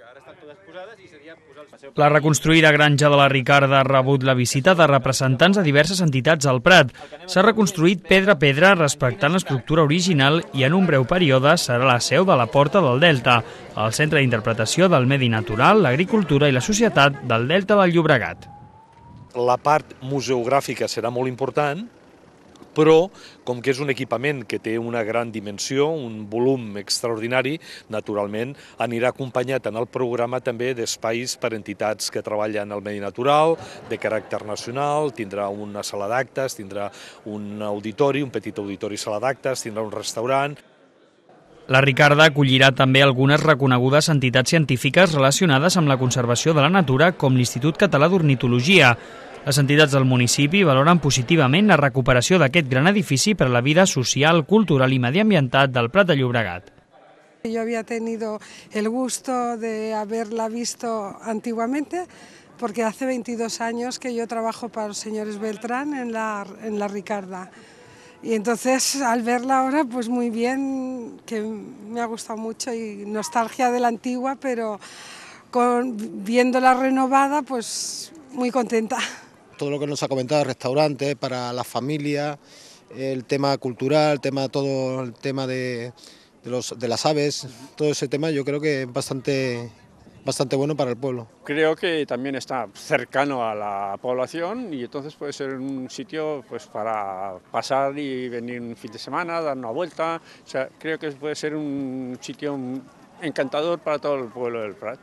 La reconstruïda granja de la Ricarda ha rebut la visita de representants de diverses entitats al Prat. S'ha reconstruït pedra a pedra respectant l'estructura original i en un breu període serà la seu de la Porta del Delta, el centre d'interpretació del medi natural, l'agricultura i la societat del Delta del Llobregat. La part museogràfica serà molt important, però com que és un equipament que té una gran dimensió, un volum extraordinari, naturalment anirà acompanyat en el programa també d'espais per a entitats que treballen al medi natural, de caràcter nacional, tindrà una sala d'actes, tindrà un auditori, un petit auditori sala d'actes, tindrà un restaurant. La Ricarda acollirà també algunes reconegudes entitats científiques relacionades amb la conservació de la natura, com l'Institut Català d'Ornitologia. Les entitats del municipi valoren positivament la recuperació d'aquest gran edifici per a la vida social, cultural i mediambiental del Prat de Llobregat. Yo había tenido el gusto de haberla visto antiguamente, porque hace 22 años que yo trabajo para los señores Beltrán en la Ricarda. Y entonces al verla ahora, pues muy bien, que me ha gustado mucho y nostalgia de la antigua, pero viéndola renovada, pues muy contenta. Todo lo que nos ha comentado, restaurantes para la familia, el tema cultural, todo el tema de las aves, todo ese tema yo creo que es bastante bueno para el pueblo. Creo que también está cercano a la población y entonces puede ser un sitio pues para pasar y venir un fin de semana, dar una vuelta. O sea, creo que puede ser un sitio encantador para todo el pueblo del Prat.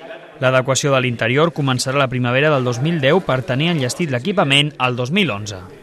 L'adequació de l'interior començarà la primavera del 2010 per tenir enllestit l'equipament al 2011.